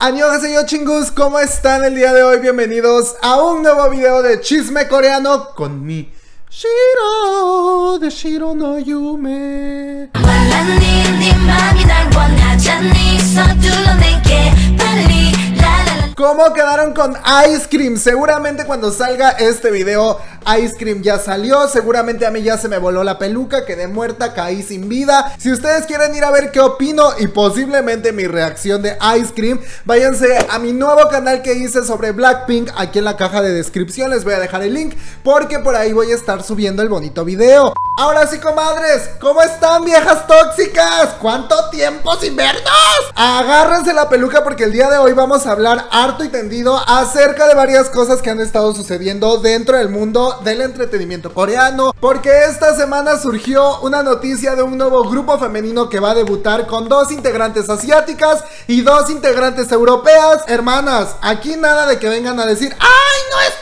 Annyeonghaseyo chingus, ¿cómo están el día de hoy? Bienvenidos a un nuevo video de chisme coreano con mi Shiro de Shiro no Yume. ¿Cómo quedaron con Ice Cream? Seguramente cuando salga este video Ice Cream ya salió. Seguramente a mí ya se me voló la peluca, quedé muerta, caí sin vida. Si ustedes quieren ir a ver qué opino y posiblemente mi reacción de Ice Cream, váyanse a mi nuevo canal que hice sobre Blackpink. Aquí en la caja de descripción les voy a dejar el link, porque por ahí voy a estar subiendo el bonito video. Ahora sí, comadres, ¿cómo están, viejas tóxicas? ¿Cuánto tiempo sin vernos? Agárrense la peluca porque el día de hoy vamos a hablar harto y tendido acerca de varias cosas que han estado sucediendo dentro del mundo del entretenimiento coreano, porque esta semana surgió una noticia de un nuevo grupo femenino que va a debutar con 2 integrantes asiáticas y 2 integrantes europeas. Hermanas, aquí nada de que vengan a decir ¡ay, no es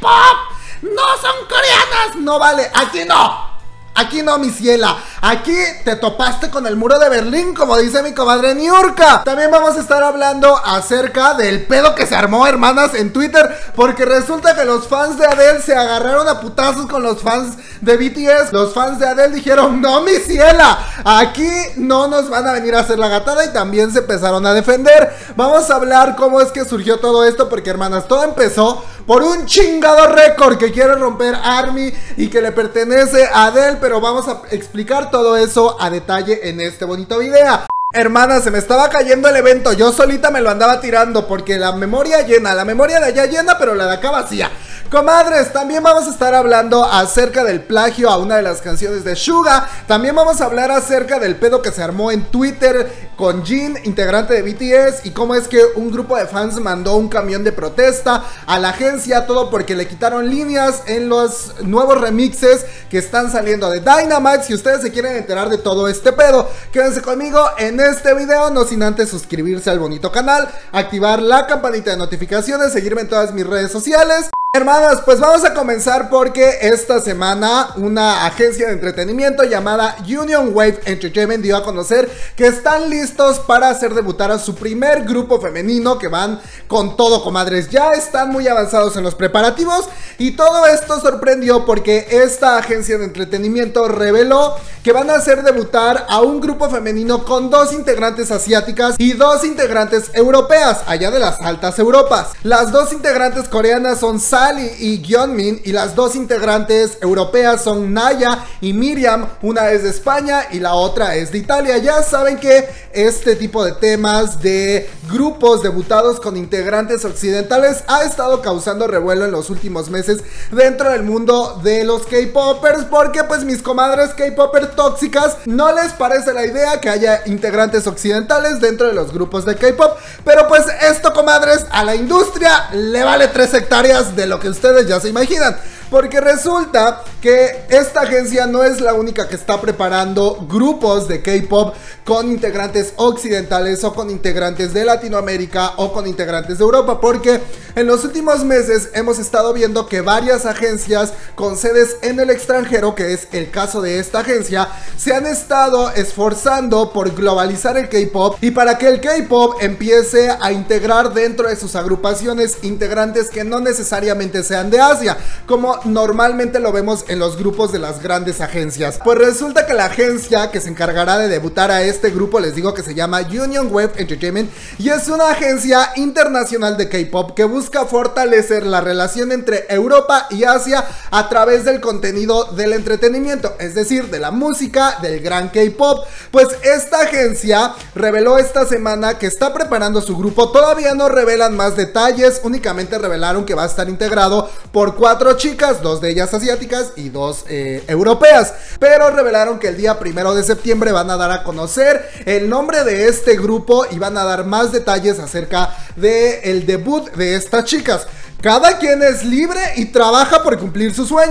K-pop! ¡No son coreanas! No vale, aquí no. Aquí no, mi ciela. Aquí te topaste con el muro de Berlín, como dice mi comadre Niurka. También vamos a estar hablando acerca del pedo que se armó, hermanas, en Twitter, porque resulta que los fans de Adele se agarraron a putazos con los fans de BTS. Los fans de Adele dijeron, no, mi ciela, aquí no nos van a venir a hacer la gatada, y también se empezaron a defender. Vamos a hablar cómo es que surgió todo esto, porque, hermanas, todo empezó por un chingado récord que quiere romper ARMY y que le pertenece a Adele, pero vamos a explicar todo eso a detalle en este bonito video. Hermanas, se me estaba cayendo el evento, yo solita me lo andaba tirando porque la memoria llena, la memoria de allá llena, pero la de acá vacía. Comadres, también vamos a estar hablando acerca del plagio a una de las canciones de Suga. También vamos a hablar acerca del pedo que se armó en Twitter con Jin, integrante de BTS, y cómo es que un grupo de fans mandó un camión de protesta a la agencia, todo porque le quitaron líneas en los nuevos remixes que están saliendo de Dynamite. Si ustedes se quieren enterar de todo este pedo, quédense conmigo en este video, no sin antes suscribirse al bonito canal, activar la campanita de notificaciones, seguirme en todas mis redes sociales. Hermanas, pues vamos a comenzar porque esta semana una agencia de entretenimiento llamada Union Wave Entertainment dio a conocer que están listos para hacer debutar a su primer grupo femenino, que van con todo, comadres. Ya están muy avanzados en los preparativos y todo esto sorprendió porque esta agencia de entretenimiento reveló que van a hacer debutar a un grupo femenino con 2 integrantes asiáticas y 2 integrantes europeas, allá de las altas Europas. Las 2 integrantes coreanas son Sally y Yeonmin, y las 2 integrantes europeas son Naya y Miriam. Una es de España y la otra es de Italia. Ya saben que este tipo de temas de grupos debutados con integrantes occidentales ha estado causando revuelo en los últimos meses dentro del mundo de los K-popers, porque pues mis comadres K-popers tóxicas no les parece la idea que haya integrantes occidentales dentro de los grupos de K-pop. Pero pues esto, comadres, a la industria le vale 3 hectáreas de lo que ustedes ya se imaginan, porque resulta que esta agencia no es la única que está preparando grupos de K-pop con integrantes occidentales o con integrantes de Latinoamérica o con integrantes de Europa, porque en los últimos meses hemos estado viendo que varias agencias con sedes en el extranjero, que es el caso de esta agencia, se han estado esforzando por globalizar el K-pop y para que el K-pop empiece a integrar dentro de sus agrupaciones integrantes que no necesariamente sean de Asia, como normalmente lo vemos en los grupos de las grandes agencias. Pues resulta que la agencia que se encargará de debutar a este grupo, les digo que se llama Union Wave Entertainment, y es una agencia internacional de K-pop que busca fortalecer la relación entre Europa y Asia a través del contenido del entretenimiento, es decir, de la música del gran K-pop. Pues esta agencia reveló esta semana que está preparando su grupo. Todavía no revelan más detalles, únicamente revelaron que va a estar integrado por 4 chicas, 2 de ellas asiáticas y 2 europeas, pero revelaron que el día 1 de septiembre van a dar a conocer el nombre de este grupo y van a dar más detalles acerca del debut de estas chicas. Cada quien es libre y trabaja por cumplir sus sueños.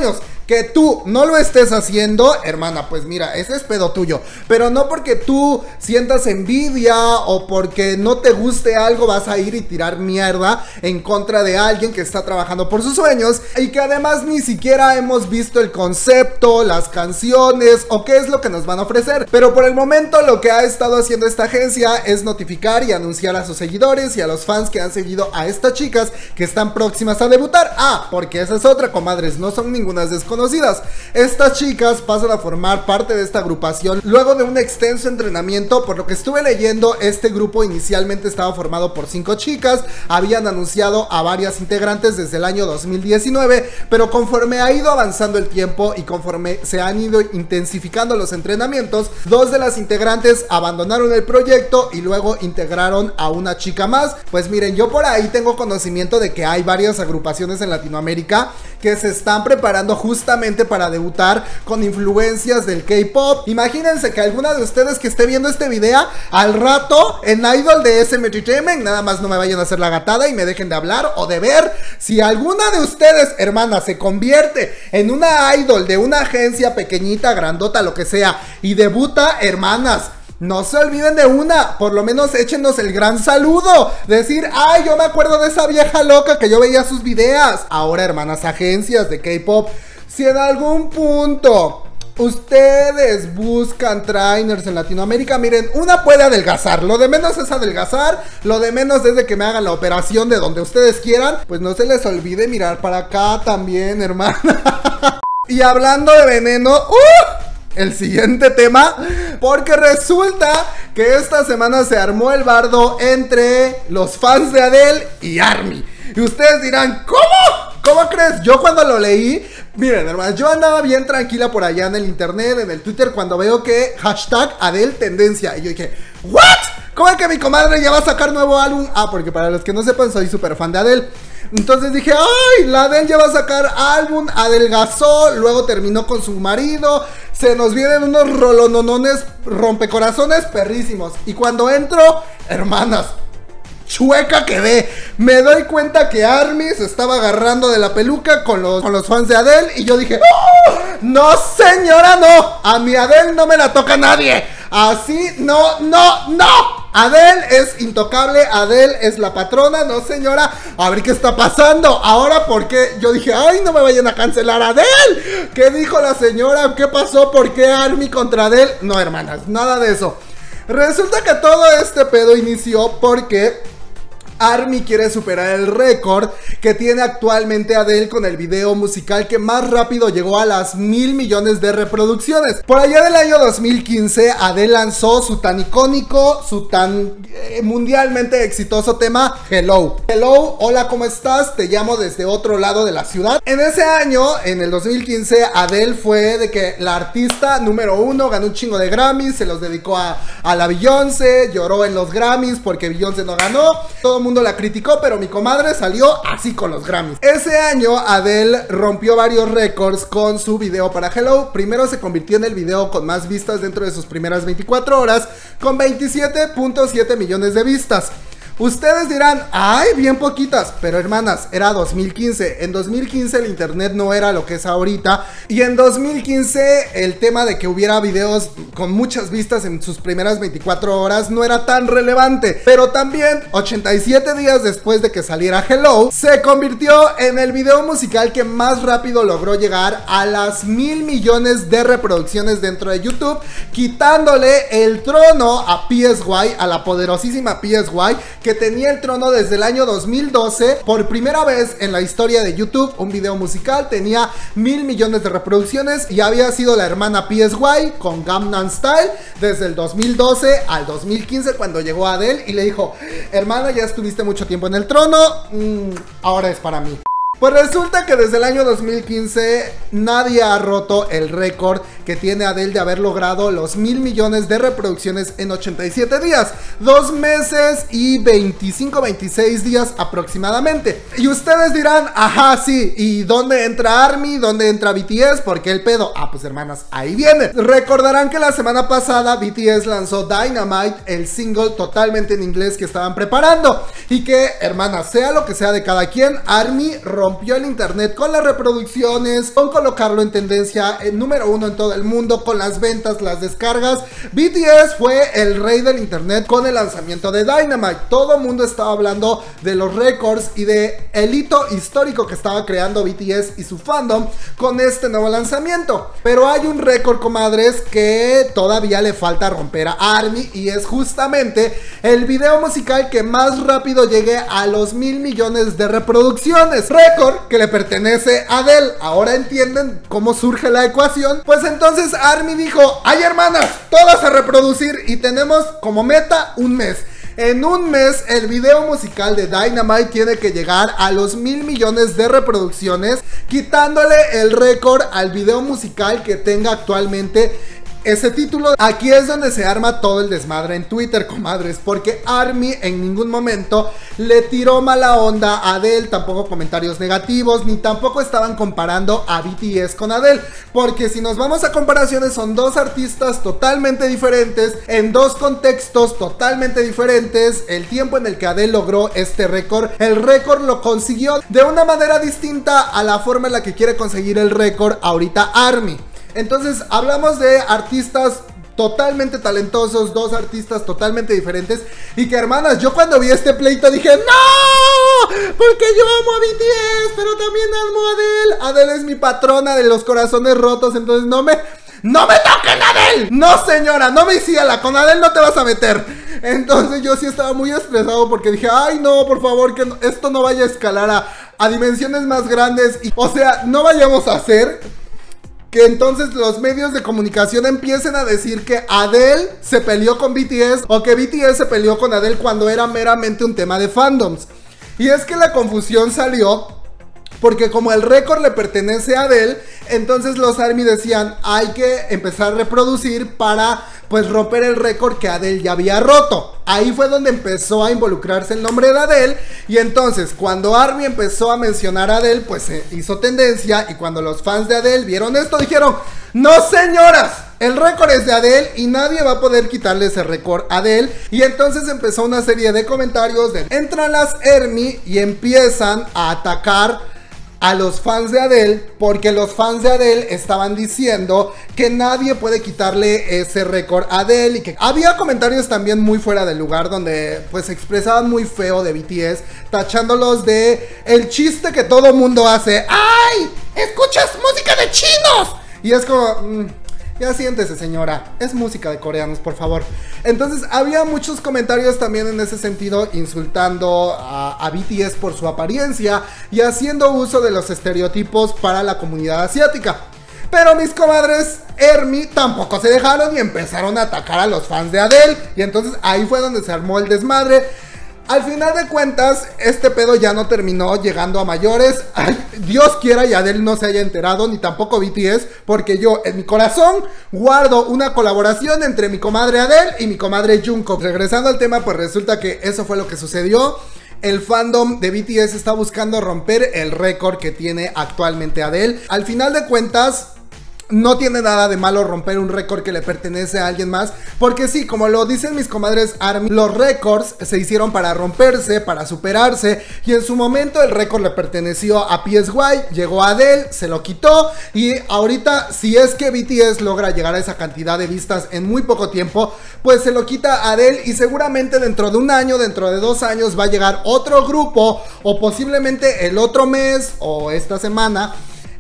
Que tú no lo estés haciendo, hermana, pues mira, ese es pedo tuyo. Pero no porque tú sientas envidia o porque no te guste algo vas a ir y tirar mierda en contra de alguien que está trabajando por sus sueños y que además ni siquiera hemos visto el concepto, las canciones o qué es lo que nos van a ofrecer. Pero por el momento lo que ha estado haciendo esta agencia es notificar y anunciar a sus seguidores y a los fans que han seguido a estas chicas que están próximas a debutar. Ah, porque esa es otra, comadres, no son ningunas desconocidas. Estas chicas pasan a formar parte de esta agrupación luego de un extenso entrenamiento. Por lo que estuve leyendo, este grupo inicialmente estaba formado por 5 chicas, habían anunciado a varias integrantes desde el año 2019, pero conforme ha ido avanzando el tiempo y conforme se han ido intensificando los entrenamientos, 2 de las integrantes abandonaron el proyecto y luego integraron a una chica más. Pues miren, yo por ahí tengo conocimiento de que hay varias agrupaciones en Latinoamérica que se están preparando justamente para debutar con influencias del K-pop. Imagínense que alguna de ustedes que esté viendo este video al rato en Idol de SM Entertainment, nada más no me vayan a hacer la gatada y me dejen de hablar o de ver. Si alguna de ustedes, hermana, se convierte en una idol de una agencia pequeñita, grandota, lo que sea, y debuta, hermanas, no se olviden de una, por lo menos échenos el gran saludo. Decir, ay, yo me acuerdo de esa vieja loca que yo veía sus videos. Ahora, hermanas agencias de K-pop, si en algún punto ustedes buscan trainers en Latinoamérica, miren, una puede adelgazar, lo de menos es adelgazar, lo de menos es de que me hagan la operación de donde ustedes quieran. Pues no se les olvide mirar para acá también, hermana. Y hablando de veneno, el siguiente tema, porque resulta que esta semana se armó el bardo entre los fans de Adele y ARMY. Y ustedes dirán, ¿cómo? ¿Cómo crees? Yo cuando lo leí, miren, hermanos, yo andaba bien tranquila por allá en el internet, en el Twitter, cuando veo que hashtag Adele tendencia. Y yo dije, ¿what? ¿Cómo es que mi comadre ya va a sacar nuevo álbum? Ah, porque para los que no sepan, soy súper fan de Adele. Entonces dije, ay, la Adele ya va a sacar álbum, adelgazó, luego terminó con su marido, se nos vienen unos rolononones rompecorazones perrísimos. Y cuando entro, hermanas, chueca quedé. Me doy cuenta que ARMY se estaba agarrando de la peluca con los fans de Adele. Y yo dije, ¡oh! No señora, no. A mi Adele no me la toca nadie. Así, no, no, no. Adele es intocable, Adele es la patrona, no señora. A ver qué está pasando. Ahora, ¿por qué? Yo dije, ay, no me vayan a cancelar a Adele. ¿Qué dijo la señora? ¿Qué pasó? ¿Por qué ARMY contra Adele? No, hermanas, nada de eso. Resulta que todo este pedo inició porque ARMY quiere superar el récord que tiene actualmente Adele con el video musical que más rápido llegó a las 1,000 millones de reproducciones. Por allá del año 2015, Adele lanzó su tan icónico, su tan mundialmente exitoso tema Hello. Hello, hola, ¿cómo estás? Te llamo desde otro lado de la ciudad. En ese año, en el 2015, Adele fue de que la artista número 1, ganó un chingo de Grammys, se los dedicó a la Beyoncé, lloró en los Grammys porque Beyoncé no ganó. Todo el mundo la criticó, pero mi comadre salió así con los Grammys. Ese año Adele rompió varios récords con su video para Hello. Primero se convirtió en el video con más vistas dentro de sus primeras 24 horas, con 27.7 millones de vistas. Ustedes dirán, ay, bien poquitas, pero hermanas, era 2015. En 2015 el internet no era lo que es ahorita. Y en 2015 el tema de que hubiera videos con muchas vistas en sus primeras 24 horas no era tan relevante. Pero también 87 días después de que saliera Hello, se convirtió en el video musical que más rápido logró llegar a las 1,000 millones de reproducciones dentro de YouTube, quitándole el trono a PSY, a la poderosísima PSY, que tenía el trono desde el año 2012. Por primera vez en la historia de YouTube, un video musical tenía 1,000 millones de reproducciones y había sido la hermana PSY con Gangnam Style desde el 2012 al 2015, cuando llegó Adele y le dijo, hermana, ya estuviste mucho tiempo en el trono, ahora es para mí. Pues resulta que desde el año 2015 nadie ha roto el récord que tiene Adele de haber logrado los 1,000 millones de reproducciones en 87 días, 2 meses y 25-26 días aproximadamente. Y ustedes dirán, ajá, sí, ¿y dónde entra ARMY? ¿Dónde entra BTS? ¿Por qué el pedo? Ah, pues hermanas, ahí viene. Recordarán que la semana pasada BTS lanzó Dynamite, el single totalmente en inglés que estaban preparando. Y que, hermanas, sea lo que sea de cada quien, ARMY rompió rompió el internet con las reproducciones, con colocarlo en tendencia número 1 en todo el mundo, con las ventas, las descargas. BTS fue el rey del internet con el lanzamiento de Dynamite. Todo el mundo estaba hablando de los récords y de el hito histórico que estaba creando BTS y su fandom con este nuevo lanzamiento. Pero hay un récord, comadres, que todavía le falta romper a ARMY, y es justamente el video musical que más rápido llegue a los 1,000 millones de reproducciones, récord que le pertenece a Adele. Ahora entienden cómo surge la ecuación. Pues entonces ARMY dijo: ay, hermanas, todas a reproducir, y tenemos como meta un mes. En un mes el video musical de Dynamite tiene que llegar a los 1,000 millones de reproducciones, quitándole el récord al video musical que tenga actualmente ese título. Aquí es donde se arma todo el desmadre en Twitter, comadres, porque ARMY en ningún momento le tiró mala onda a Adele, tampoco comentarios negativos, ni tampoco estaban comparando a BTS con Adele, porque si nos vamos a comparaciones, son dos artistas totalmente diferentes, en dos contextos totalmente diferentes. El tiempo en el que Adele logró este récord, el récord lo consiguió de una manera distinta a la forma en la que quiere conseguir el récord ahorita ARMY. Entonces hablamos de artistas totalmente talentosos, dos artistas totalmente diferentes, y que, hermanas, yo cuando vi este pleito dije: ¡no! Porque yo amo a BTS, pero también amo a Adele. Adele es mi patrona de los corazones rotos, entonces no me toquen a Adele. No, señora, no me hiciera, con Adele no te vas a meter. Entonces yo sí estaba muy estresado porque dije: ay, no, por favor, que esto no vaya a escalar a dimensiones más grandes. Y, o sea, no vayamos a hacer que entonces los medios de comunicación empiecen a decir que Adele se peleó con BTS o que BTS se peleó con Adele cuando era meramente un tema de fandoms. Y es que la confusión salió porque como el récord le pertenece a Adele, entonces los ARMY decían: hay que empezar a reproducir para pues romper el récord que Adele ya había roto. Ahí fue donde empezó a involucrarse el nombre de Adele, y entonces cuando ARMY empezó a mencionar a Adele, pues se hizo tendencia, y cuando los fans de Adele vieron esto dijeron: no, señoras, el récord es de Adele y nadie va a poder quitarle ese récord a Adele. Y entonces empezó una serie de comentarios de entran las ARMY y empiezan a atacar a los fans de Adele, porque los fans de Adele estaban diciendo que nadie puede quitarle ese récord a Adele, y que había comentarios también muy fuera del lugar donde pues se expresaban muy feo de BTS, tachándolos de el chiste que todo mundo hace: ¡ay! ¡Escuchas música de chinos! Y es como: ya siéntese, señora, es música de coreanos, por favor. Entonces había muchos comentarios también en ese sentido, insultando a BTS por su apariencia y haciendo uso de los estereotipos para la comunidad asiática. Pero mis comadres ARMY tampoco se dejaron y empezaron a atacar a los fans de Adele, y entonces ahí fue donde se armó el desmadre. Al final de cuentas, este pedo ya no terminó llegando a mayores. Ay, Dios quiera y Adele no se haya enterado, ni tampoco BTS, porque yo en mi corazón guardo una colaboración entre mi comadre Adele y mi comadre Jungkook. Regresando al tema, pues resulta que eso fue lo que sucedió. El fandom de BTS está buscando romper el récord que tiene actualmente Adele. Al final de cuentas, no tiene nada de malo romper un récord que le pertenece a alguien más, porque sí, como lo dicen mis comadres ARMY, los récords se hicieron para romperse, para superarse, y en su momento el récord le perteneció a PSY, llegó a Adele, se lo quitó, y ahorita si es que BTS logra llegar a esa cantidad de vistas en muy poco tiempo, pues se lo quita a Adele, y seguramente dentro de un año, dentro de 2 años va a llegar otro grupo, o posiblemente el otro mes o esta semana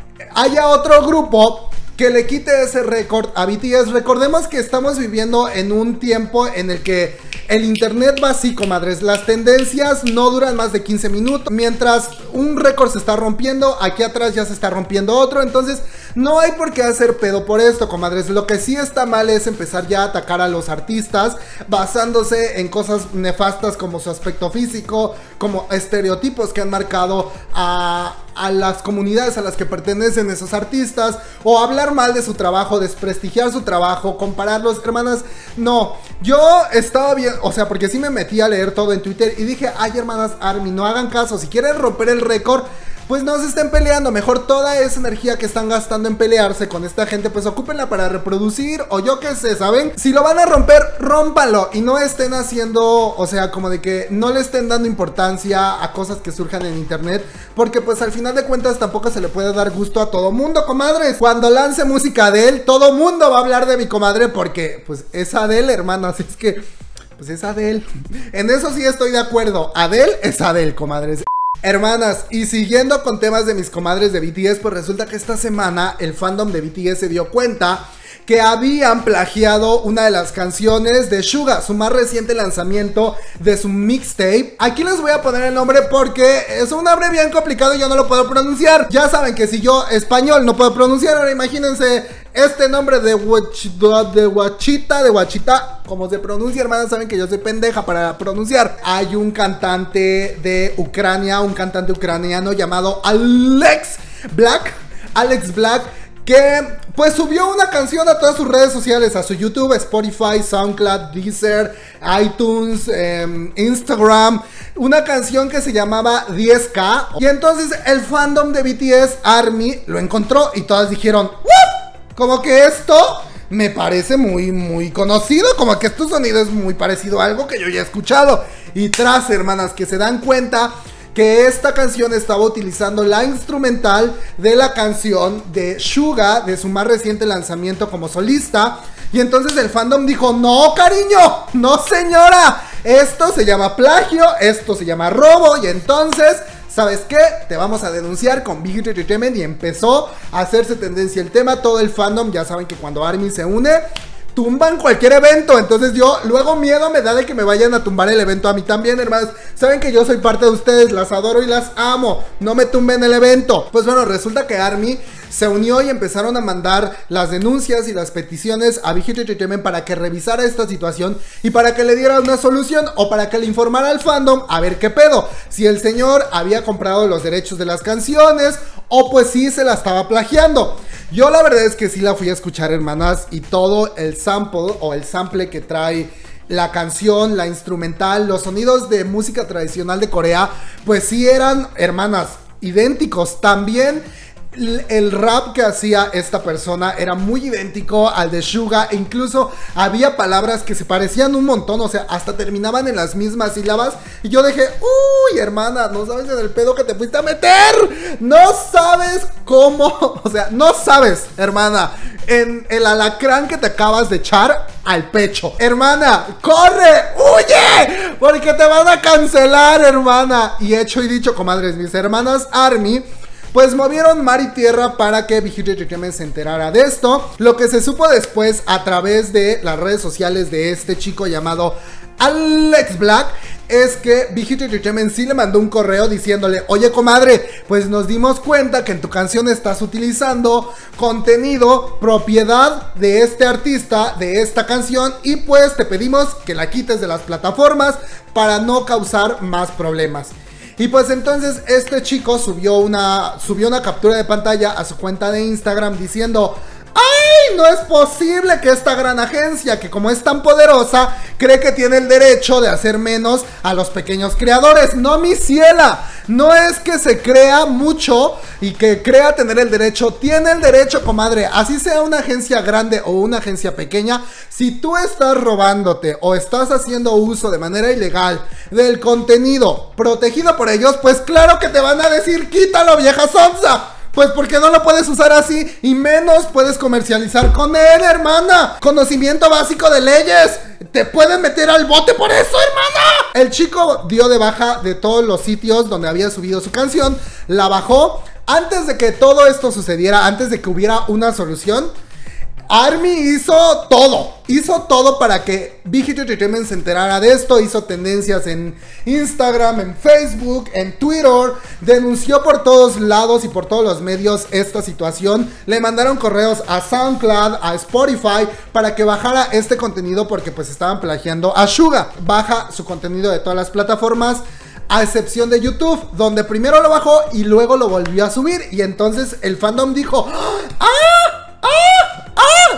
haya otro grupo que le quite ese récord a BTS. Recordemos que estamos viviendo en un tiempo en el que el internet va así, comadres. Las tendencias no duran más de 15 minutos. Mientras un récord se está rompiendo, aquí atrás ya se está rompiendo otro. Entonces no hay por qué hacer pedo por esto, comadres. Lo que sí está mal es empezar ya a atacar a los artistas basándose en cosas nefastas como su aspecto físico, como estereotipos que han marcado a las comunidades a las que pertenecen esos artistas, o hablar mal de su trabajo, desprestigiar su trabajo, compararlos. Hermanas, no, yo estaba bien, o sea, porque sí me metí a leer todo en Twitter y dije: ay, hermanas ARMY, no hagan caso, si quieren romper el récord, pues no se estén peleando. Mejor toda esa energía que están gastando en pelearse con esta gente, pues ocúpenla para reproducir o yo qué sé, ¿saben? Si lo van a romper, rómpanlo y no estén haciendo, o sea, como de que no le estén dando importancia a cosas que surjan en internet, porque pues al final de cuentas tampoco se le puede dar gusto a todo mundo, comadres. Cuando lance música Adele, todo mundo va a hablar de mi comadre porque pues es Adele, hermanas, es que pues es Adele. En eso sí estoy de acuerdo, Adele es Adele, comadres. Hermanas, y siguiendo con temas de mis comadres de BTS, pues resulta que esta semana el fandom de BTS se dio cuenta que habían plagiado una de las canciones de Suga, su más reciente lanzamiento de su mixtape. Aquí les voy a poner el nombre porque es un nombre bien complicado y yo no lo puedo pronunciar. Ya saben que si yo español no puedo pronunciar, ahora imagínense este nombre de Guachita, como se pronuncia, hermanas, saben que yo soy pendeja para pronunciar. Hay un cantante de Ucrania, un cantante ucraniano llamado Alex Black, que pues subió una canción a todas sus redes sociales, a su YouTube, Spotify, SoundCloud, Deezer, iTunes, Instagram, una canción que se llamaba 10K. Y entonces el fandom de BTS ARMY lo encontró y todas dijeron, ¿what? Como que esto me parece muy conocido, como que este sonido es muy parecido a algo que yo ya he escuchado. Y tras, hermanas, que se dan cuenta que esta canción estaba utilizando la instrumental de la canción de Suga, de su más reciente lanzamiento como solista. Y entonces el fandom dijo, no cariño, no señora, esto se llama plagio, esto se llama robo. Y entonces, ¿sabes qué? Te vamos a denunciar con Big Hit Entertainment. Y empezó a hacerse tendencia el tema. Todo el fandom, ya saben que cuando ARMY se une, tumban cualquier evento. Entonces yo luego miedo me da de que me vayan a tumbar el evento a mí también, hermanos. Saben que yo soy parte de ustedes, las adoro y las amo. No me tumben el evento. Pues bueno, resulta que ARMY se unió y empezaron a mandar las denuncias y las peticiones a Big Hit Entertainment para que revisara esta situación y para que le diera una solución o para que le informara al fandom a ver qué pedo, si el señor había comprado los derechos de las canciones o pues sí se la estaba plagiando. Yo la verdad es que sí la fui a escuchar, hermanas, y todo el sample o el sample que trae la canción, la instrumental, los sonidos de música tradicional de Corea, pues sí eran, hermanas, idénticos. También el rap que hacía esta persona era muy idéntico al de Suga, e incluso había palabras que se parecían un montón, o sea, hasta terminaban en las mismas sílabas. Y yo dije, uy, hermana, no sabes en el pedo que te fuiste a meter, no sabes cómo, o sea, no sabes, hermana, en el alacrán que te acabas de echar al pecho. Hermana, corre, huye, porque te van a cancelar, hermana. Y hecho y dicho, comadres, mis hermanas ARMY pues movieron mar y tierra para que Big Hit Entertainment se enterara de esto. Lo que se supo después a través de las redes sociales de este chico llamado Alex Black es que Big Hit Entertainment sí le mandó un correo diciéndole, oye comadre, pues nos dimos cuenta que en tu canción estás utilizando contenido propiedad de este artista, de esta canción, y pues te pedimos que la quites de las plataformas para no causar más problemas. Y pues entonces este chico subió una captura de pantalla a su cuenta de Instagram diciendo, ¡ay! No es posible que esta gran agencia, que como es tan poderosa, cree que tiene el derecho de hacer menos a los pequeños creadores. No, mi ciela, no es que se crea mucho y que crea tener el derecho. Tiene el derecho, comadre, así sea una agencia grande o una agencia pequeña. Si tú estás robándote o estás haciendo uso de manera ilegal del contenido protegido por ellos, pues claro que te van a decir, quítalo, vieja sonza. Pues porque no lo puedes usar así y menos puedes comercializar con él, hermana. Conocimiento básico de leyes. Te pueden meter al bote por eso, hermana. El chico dio de baja de todos los sitios donde había subido su canción. La bajó. Antes de que todo esto sucediera, antes de que hubiera una solución, ARMY hizo todo para que Big Hit Entertainment se enterara de esto. Hizo tendencias en Instagram, en Facebook, en Twitter. Denunció por todos lados y por todos los medios esta situación. Le mandaron correos a SoundCloud, a Spotify, para que bajara este contenido porque pues estaban plagiando a Suga. Baja su contenido de todas las plataformas, a excepción de YouTube, donde primero lo bajó y luego lo volvió a subir. Y entonces el fandom dijo,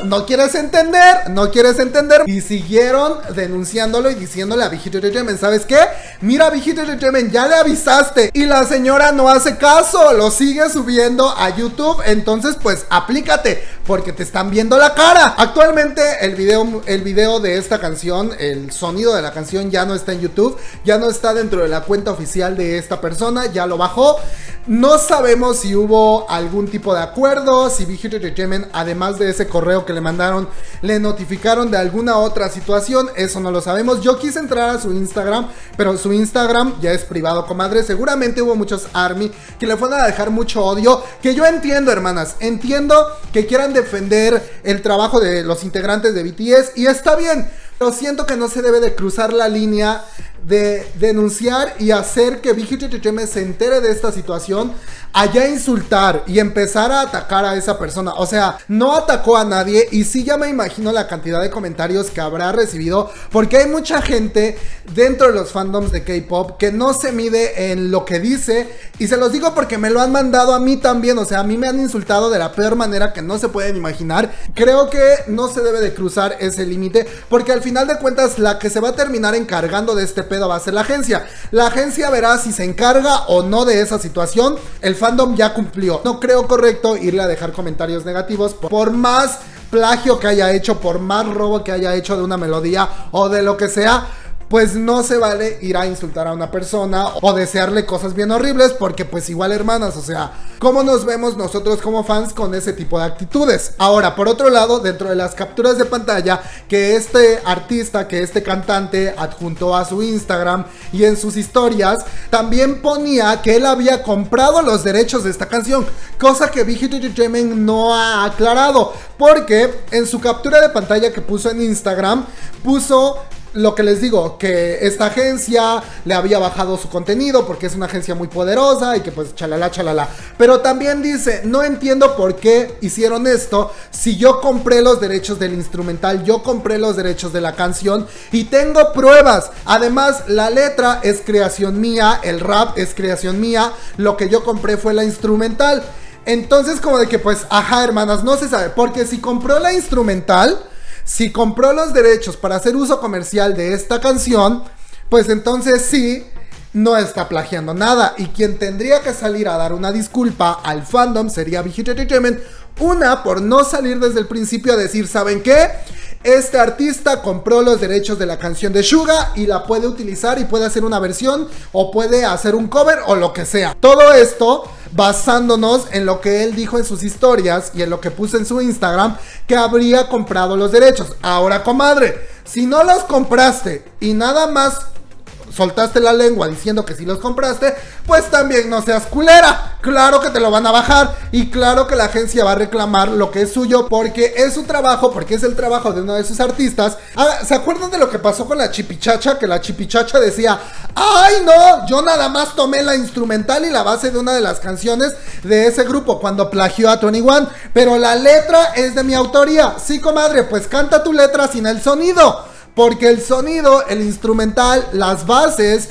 no quieres entender, no quieres entender. Y siguieron denunciándolo y diciéndole a Big Hit Entertainment, ¿sabes qué? Mira, Big Hit Entertainment, ya le avisaste. Y la señora no hace caso, lo sigue subiendo a YouTube. Entonces pues aplícate, porque te están viendo la cara. Actualmente el video de esta canción, el sonido de la canción ya no está en YouTube, ya no está dentro de la cuenta oficial de esta persona, ya lo bajó. No sabemos si hubo algún tipo de acuerdo, si Big Hit Entertainment, además de ese correo que le mandaron, le notificaron de alguna otra situación. Eso no lo sabemos. Yo quise entrar a su Instagram, pero su Instagram ya es privado, comadre. Seguramente hubo muchos ARMY que le fueron a dejar mucho odio, que yo entiendo, hermanas, entiendo que quieran defender el trabajo de los integrantes de BTS y está bien, pero siento que no se debe de cruzar la línea de denunciar y hacer que Big Hit Entertainment se entere de esta situación, allá insultar y empezar a atacar a esa persona. O sea, no atacó a nadie y sí ya me imagino la cantidad de comentarios que habrá recibido, porque hay mucha gente dentro de los fandoms de K-pop que no se mide en lo que dice, y se los digo porque me lo han mandado a mí también. O sea, a mí me han insultado de la peor manera que no se pueden imaginar. Creo que no se debe de cruzar ese límite, porque al final de cuentas la que se va a terminar encargando de este pedo va a ser la agencia. La agencia verá si se encarga o no de esa situación. El fandom ya cumplió. No creo correcto irle a dejar comentarios negativos por más plagio que haya hecho, por más robo que haya hecho de una melodía o de lo que sea. Pues no se vale ir a insultar a una persona o desearle cosas bien horribles, porque pues igual, hermanas, o sea, ¿cómo nos vemos nosotros como fans con ese tipo de actitudes? Ahora, por otro lado, dentro de las capturas de pantalla que este artista, que este cantante adjuntó a su Instagram y en sus historias, también ponía que él había comprado los derechos de esta canción, cosa que Big Hit Entertainment no ha aclarado, porque en su captura de pantalla que puso en Instagram, puso lo que les digo, que esta agencia le había bajado su contenido porque es una agencia muy poderosa y que pues chalala, chalala. Pero también dice, no entiendo por qué hicieron esto si yo compré los derechos del instrumental, yo compré los derechos de la canción y tengo pruebas. Además, la letra es creación mía, el rap es creación mía, lo que yo compré fue la instrumental. Entonces como de que pues, ajá, hermanas, no se sabe, porque si compró la instrumental, si compró los derechos para hacer uso comercial de esta canción, pues entonces sí, no está plagiando nada. Y quien tendría que salir a dar una disculpa al fandom sería Big Hit Entertainment. Una, por no salir desde el principio a decir, ¿saben qué? Este artista compró los derechos de la canción de Suga y la puede utilizar y puede hacer una versión o puede hacer un cover o lo que sea. Todo esto basándonos en lo que él dijo en sus historias y en lo que puso en su Instagram, que habría comprado los derechos. Ahora, comadre, si no los compraste y nada más soltaste la lengua diciendo que sí los compraste, pues también no seas culera. Claro que te lo van a bajar y claro que la agencia va a reclamar lo que es suyo, porque es su trabajo, porque es el trabajo de uno de sus artistas. ¿Se acuerdan de lo que pasó con la Chipichacha? Que la Chipichacha decía, ay no, yo nada más tomé la instrumental y la base de una de las canciones de ese grupo cuando plagió a 21, pero la letra es de mi autoría. Sí, comadre, pues canta tu letra sin el sonido, porque el sonido, el instrumental, las bases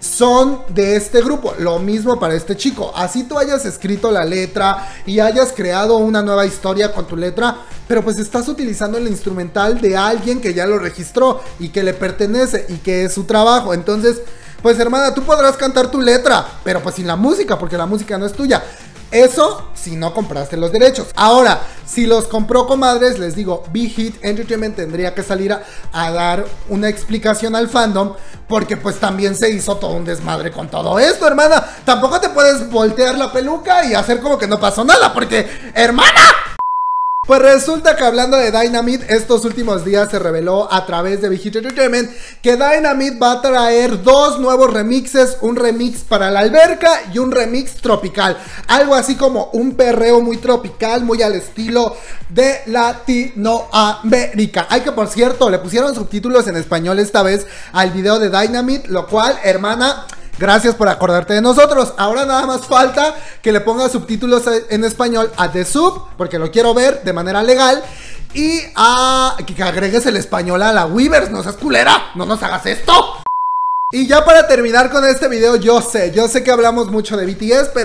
son de este grupo. Lo mismo para este chico. Así tú hayas escrito la letra y hayas creado una nueva historia con tu letra, pero pues estás utilizando el instrumental de alguien que ya lo registró y que le pertenece y que es su trabajo. Entonces, pues hermana, tú podrás cantar tu letra, pero pues sin la música, porque la música no es tuya. Eso si no compraste los derechos. Ahora, si los compró, comadres, les digo, Big Hit Entertainment tendría que salir a dar una explicación al fandom, porque pues también se hizo todo un desmadre con todo esto, hermana. Tampoco te puedes voltear la peluca y hacer como que no pasó nada, porque, hermana. Pues resulta que hablando de Dynamite, estos últimos días se reveló a través de Big Hit Entertainment que Dynamite va a traer dos nuevos remixes, un remix para la alberca y un remix tropical, algo así como un perreo muy tropical, muy al estilo de Latinoamérica. Hay que, por cierto, le pusieron subtítulos en español esta vez al video de Dynamite, lo cual, hermana, gracias por acordarte de nosotros. Ahora nada más falta que le ponga subtítulos en español a The Sub, porque lo quiero ver de manera legal. Y a que agregues el español a la Weavers. No seas culera, no nos hagas esto. Y ya para terminar con este video, yo sé que hablamos mucho de BTS, pero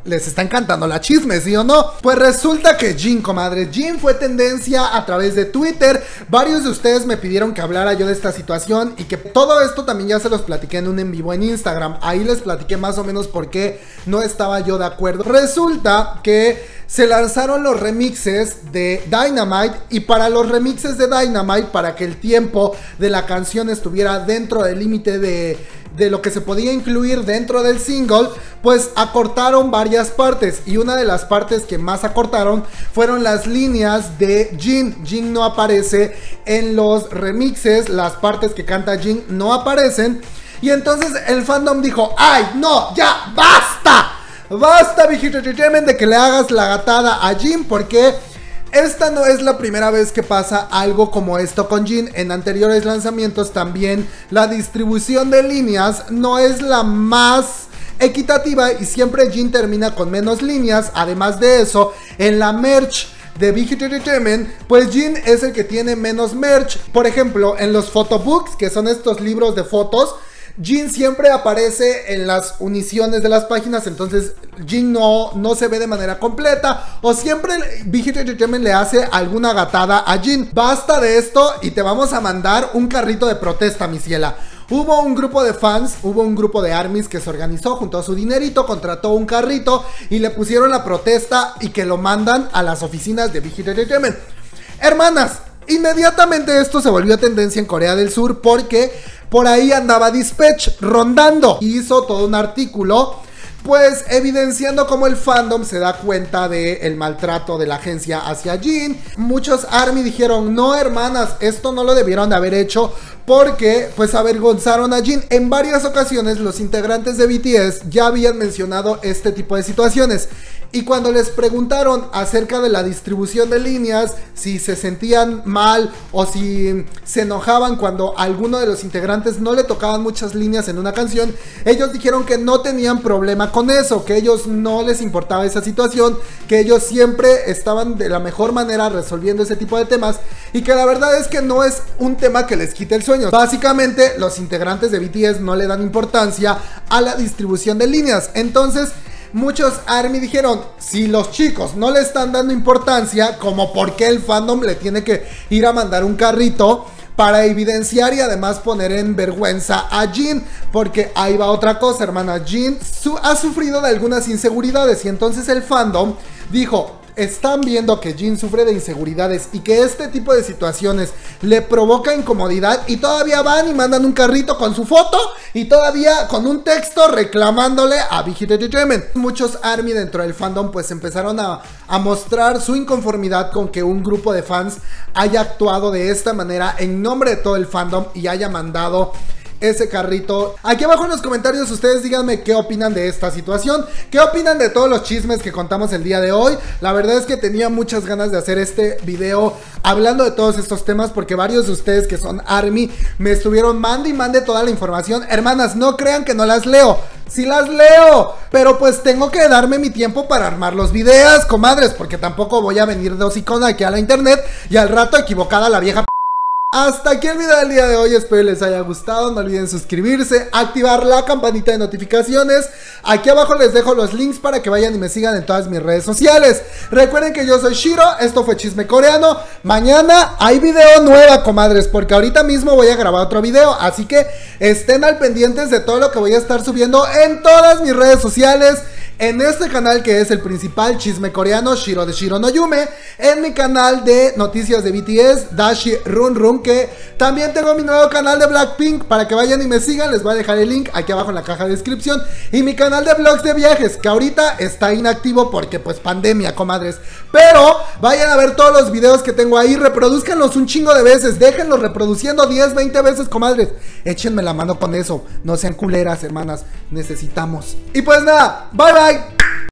les está encantando la chisme, ¿sí o no? Pues resulta que Jin, comadre, Jin fue tendencia a través de Twitter. Varios de ustedes me pidieron que hablara yo de esta situación y que todo esto también ya se los platiqué en un en vivo en Instagram. Ahí les platiqué más o menos por qué no estaba yo de acuerdo. Resulta que se lanzaron los remixes de Dynamite y para los remixes de Dynamite, para que el tiempo de la canción estuviera dentro del límite de lo que se podía incluir dentro del single, pues acortaron varias partes y una de las partes que más acortaron fueron las líneas de Jin. Jin no aparece en los remixes, las partes que canta Jin no aparecen y entonces el fandom dijo: ¡ay, no, ya, basta! Basta, Big Hit Entertainment, de que le hagas la gatada a Jin, porque esta no es la primera vez que pasa algo como esto con Jin. En anteriores lanzamientos también la distribución de líneas no es la más equitativa y siempre Jin termina con menos líneas. Además de eso, en la merch de Big Hit Entertainment, pues Jin es el que tiene menos merch. Por ejemplo, en los photobooks, que son estos libros de fotos, Jin siempre aparece en las uniciones de las páginas, entonces Jin no se ve de manera completa, o siempre Big Hit Entertainment le hace alguna gatada a Jin. Basta de esto y te vamos a mandar un carrito de protesta, mi ciela. Hubo un grupo de fans, hubo un grupo de ARMYs que se organizó, juntó su dinerito, contrató un carrito y le pusieron la protesta y que lo mandan a las oficinas de Big Hit Entertainment. Hermanas, inmediatamente esto se volvió tendencia en Corea del Sur porque por ahí andaba Dispatch rondando y hizo todo un artículo, pues evidenciando cómo el fandom se da cuenta del maltrato de la agencia hacia Jin. Muchos ARMY dijeron: no, hermanas, esto no lo debieron de haber hecho porque pues avergonzaron a Jin. En varias ocasiones los integrantes de BTS ya habían mencionado este tipo de situaciones. Y cuando les preguntaron acerca de la distribución de líneas, si se sentían mal o si se enojaban cuando a alguno de los integrantes no le tocaban muchas líneas en una canción, ellos dijeron que no tenían problema con eso, que ellos no les importaba esa situación, que ellos siempre estaban de la mejor manera resolviendo ese tipo de temas y que la verdad es que no es un tema que les quite el sueño. Básicamente los integrantes de BTS no le dan importancia a la distribución de líneas. Entonces muchos ARMY dijeron: si los chicos no le están dando importancia, como por qué el fandom le tiene que ir a mandar un carrito para evidenciar y además poner en vergüenza a Jin. Porque ahí va otra cosa, hermana. Jin ha sufrido de algunas inseguridades y entonces el fandom dijo: están viendo que Jin sufre de inseguridades y que este tipo de situaciones le provoca incomodidad y todavía van y mandan un carrito con su foto y todavía con un texto reclamándole a Big Hit Entertainment. Muchos ARMY dentro del fandom pues empezaron a mostrar su inconformidad con que un grupo de fans haya actuado de esta manera en nombre de todo el fandom y haya mandado ese carrito. Aquí abajo en los comentarios ustedes díganme qué opinan de esta situación, qué opinan de todos los chismes que contamos el día de hoy. La verdad es que tenía muchas ganas de hacer este video hablando de todos estos temas porque varios de ustedes que son ARMY me estuvieron mande y mande toda la información. Hermanas, no crean que no las leo, sí las leo, pero pues tengo que darme mi tiempo para armar los videos, comadres, porque tampoco voy a venir de hocicona aquí a la internet y al rato equivocada la vieja. Hasta aquí el video del día de hoy, espero les haya gustado. No olviden suscribirse, activar la campanita de notificaciones. Aquí abajo les dejo los links para que vayan y me sigan en todas mis redes sociales. Recuerden que yo soy Shiro, esto fue Chisme Coreano. Mañana hay video nueva, comadres, porque ahorita mismo voy a grabar otro video. Así que estén al pendientes de todo lo que voy a estar subiendo en todas mis redes sociales. En este canal que es el principal, Chisme Coreano, Shiro de Shiro no Yume. En mi canal de noticias de BTS, Dashi Run Run, que también tengo mi nuevo canal de Blackpink. Para que vayan y me sigan, les voy a dejar el link aquí abajo en la caja de descripción. Y mi canal de vlogs de viajes, que ahorita está inactivo porque pues pandemia, comadres. Pero vayan a ver todos los videos que tengo ahí, reproduzcanlos un chingo de veces. Déjenlos reproduciendo 10, 20 veces, comadres. Échenme la mano con eso, no sean culeras, hermanas, necesitamos. Y pues nada, bye bye.